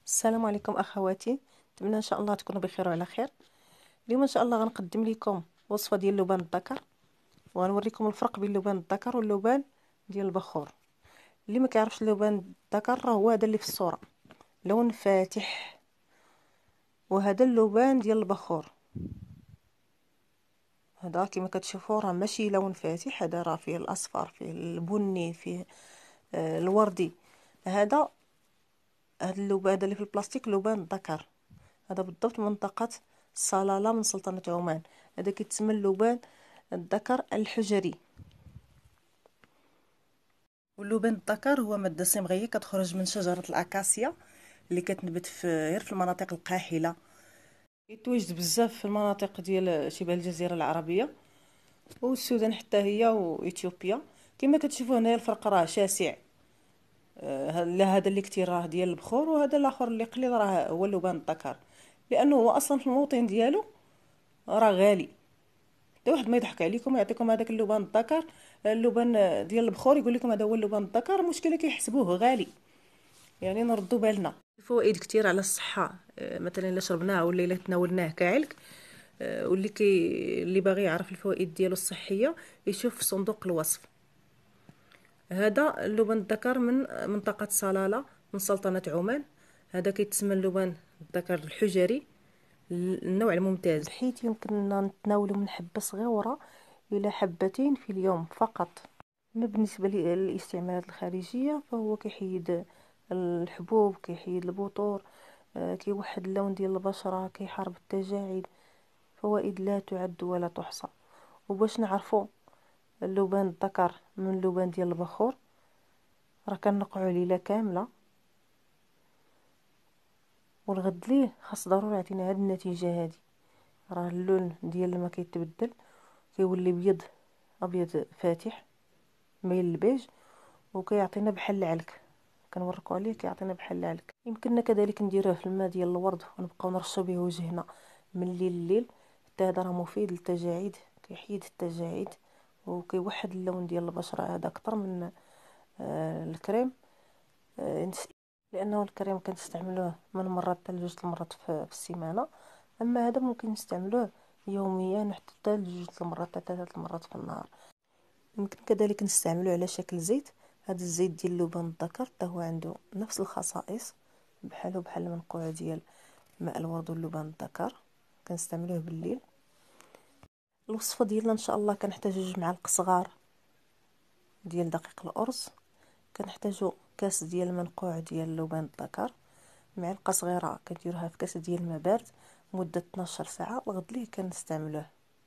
السلام عليكم اخواتي. نتمنى ان شاء الله تكونوا بخير وعلى خير. اليوم ان شاء الله غنقدم لكم وصفه ديال اللبان الذكر، وغنوريكم الفرق بين اللبان الذكر واللبان ديال البخور. اللي ما كيعرفش اللبان الذكر راه هو هذا اللي في الصوره، لون فاتح، وهذا اللبان ديال البخور. هذا كما كتشوفوا راه ماشي لون فاتح، هذا راه فيه الاصفر، فيه البني، فيه الوردي. هذا اللبان هذا اللي في البلاستيك لبان الذكر. هذا بالضبط منطقة صلالة من سلطنة عمان. هذا كيتسمى اللبان الذكر الحجري. واللبان الذكر هو مادة صمغية كتخرج من شجرة الأكاسيا اللي كتنبت غير في المناطق القاحلة. يتواجد بزاف في المناطق ديال شبه الجزيرة العربية والسودان حتى هي وإثيوبيا. كما كتشوفوا هنايا الفرق راه شاسع. لا هذا اللي كتير راه ديال البخور، وهذا الاخر اللي قليل راه هو اللبان الذكر، لانه هو اصلا في الموطن ديالو راه غالي. حتى واحد ما يضحك عليكم ويعطيكم هذاك اللبان الذكر، اللبان ديال البخور يقول لكم هذا هو اللبان الذكر، المشكله كيحسبوه غالي. يعني نردوا بالنا. فوائد كتير على الصحه، مثلا الا شربناه ولا الا تناولناه كعلق. اللي باغي يعرف الفوائد ديالو الصحيه يشوف في صندوق الوصف. هذا اللبان الذكر من منطقه صلاله من سلطنه عمان. هذا كيتسمى اللبان الذكر الحجري، النوع الممتاز، حيث يمكننا نتناوله من حبة صغيرة إلى حبتين في اليوم فقط. أما بالنسبة للاستعمالات الخارجية فهو كيحيد الحبوب، كيحيد البطور، كيوحد اللون ديال البشرة، كيحارب التجاعيد. فوائد لا تعد ولا تحصى. وباش نعرفوا اللبان الذكر من اللبان ديال البخور راه كنقعوا ليلة كاملة، والغد ليه خاص ضروري يعطينا هاد النتيجة هادي. راه اللون ديال الماء كيتبدل، كيولي بيض، ابيض فاتح مايل للبيج، وكيعطينا بحال العلك. كنوريكم عليه كيعطينا بحال العلك. يمكننا كذلك نديروه في الماء ديال الورد ونبقاو نرشوا به وجهنا من الليل لليل. حتى هذا راه مفيد للتجاعيد، كيحيد التجاعيد وكيوحد اللون ديال البشره. هذا اكثر من الكريم، لانه الكريم كنستعملوه من مرة حتى لجوج المرات في السيمانه، اما هذا ممكن نستعملوه يوميا حتى لجوج المرات حتى 3 المرات في النهار. يمكن كذلك نستعملوه على شكل زيت. هذا الزيت ديال اللبان الذكر حتى هو عنده نفس الخصائص بحال المنقوع ديال ماء الورد واللبان الذكر. كنستعملوه بالليل. الوصفه ديالنا ان شاء الله كنحتاج 2 معالق صغار ديال دقيق الارز، كنحتاجو كاس ديال منقوع ديال اللبان الذكر، معلقه صغيره كنديروها في كاس ديال الماء بارد مده 12 ساعه. الغد ليه كنستعملوه،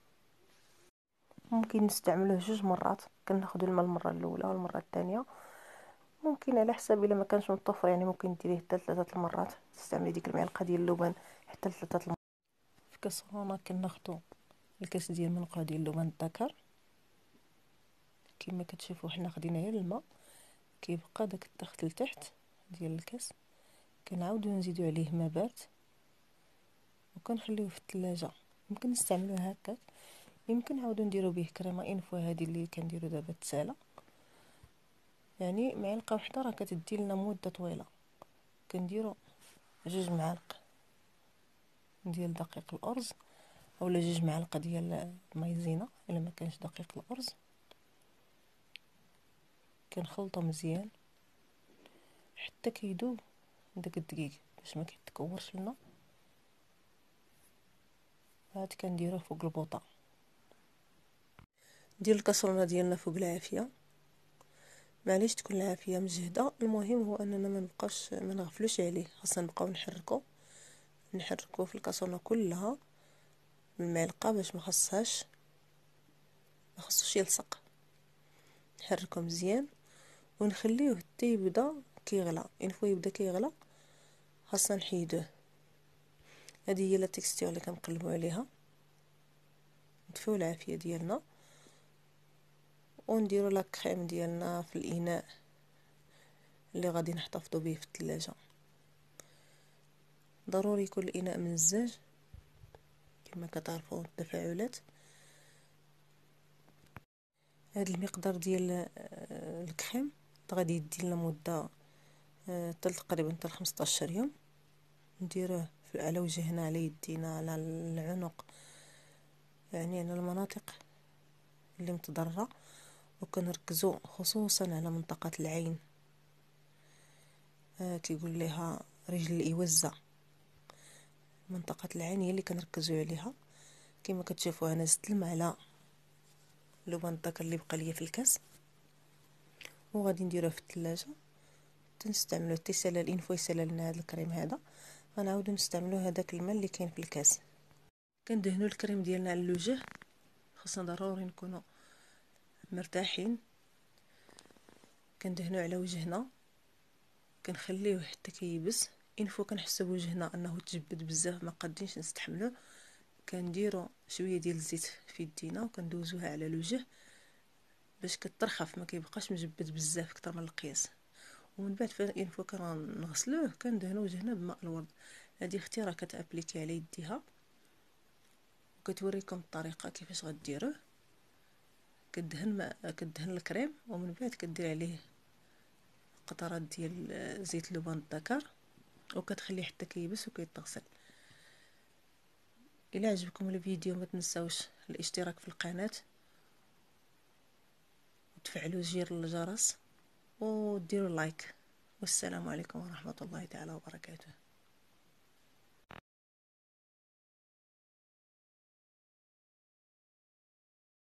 ممكن نستعملوه 2 مرات. كناخذوا الماء المره الاولى والمره الثانيه، ممكن على حساب الا ما كانش متوفر يعني ممكن ديريه حتى 3 المرات. تستعملي ديك المعلقه ديال اللبان حتى 3 المرات. في كاسرونه كناخذوا الكاس ديال منقوع ديال اللبان الذكر. كما كتشوفوا حنا خدينا غير الماء، كيبقى داك الضغط لتحت ديال الكاس. كنعاودو نزيدو عليه ماء بارد وكنخليوه في الثلاجه. يمكن نستعملوه هكاك، يمكن نعاودو نديرو به كريمه انفو هذه اللي كنديرو دابا تسالى. يعني معلقه وحده راه كتدي لنا مده طويله. كنديرو 2 معالق ديال دقيق الارز اولا 2 معالق ديال المايزينا الا ما كانش دقيق الارز. كنخلطو مزيان حتى كيدوب داك الدقيق باش ما كيتكورش لنا. هاد كنديروه فوق البوطه ديال الكاسرونه ديالنا فوق العافيه. معليش تكون العافيه مجهده، المهم هو اننا ما نبقاوش ما نغفلوش عليه. خاصنا نبقاو نحركو في الكاسرونه كلها بالمعلقه باش ما خصوش يلصق. نحركو مزيان ونخليوه حتى يبدا كيغلى. فوا يبدا كيغلى خاصنا نحيدوه. هذه هي لا تيكستير اللي كنقلبوا عليها. نطفيو العافيه ديالنا ونديروا لا كريم ديالنا في الاناء اللي غادي نحتفظوا به في الثلاجه. ضروري يكون الاناء منزاج كما كتعرفوا التفاعلات. هذا المقدار ديال الكريم غادي يدي لنا مده تقريبا حتى 15 يوم. نديروه على وجهنا، على يدينا، على العنق، يعني على المناطق اللي متضررة. وكنركزوا خصوصا على منطقة العين، كيقول لها رجل الإوزة. منطقة العين هي اللي كنركزوا عليها. كما كتشوفوا انا زدت الماء على لبن الذكر اللي بقى ليا في الكاس، وغادي نديروه في الثلاجه تنستعملوه تيسالى الانفو يسالى لنا هذا الكريم هذا. غنعاودو نستعملو هذاك الماء اللي كاين في الكاس. كندهنوا الكريم ديالنا على الوجه، خاصنا ضروري نكونوا مرتاحين. كندهنوا على وجهنا، كنخليوه حتى كيبس. انفو كنحسوا بوجهنا انه تجبد بزاف ما قادينش نستحملوه، كنديروا شويه ديال الزيت في يدينا وكندوزوها على الوجه باش كترخف، ما كيبقاش مجبد بزاف اكثر من القياس. ومن بعد فين كنغسلوه كندهنوا وجهنا بماء الورد. هذه اختي راه كتابليكي على يديها وكتوريكم الطريقه كيفاش غديروه. كدهن الكريم ومن بعد كدير عليه قطرات ديال زيت لبن الذكر وكتخليه حتى كيبس وكيتغسل. الى عجبكم الفيديو ما تنساوش الاشتراك في القناه وتفعلوا زر الجرس وديروا لايك. والسلام عليكم ورحمة الله تعالى وبركاته.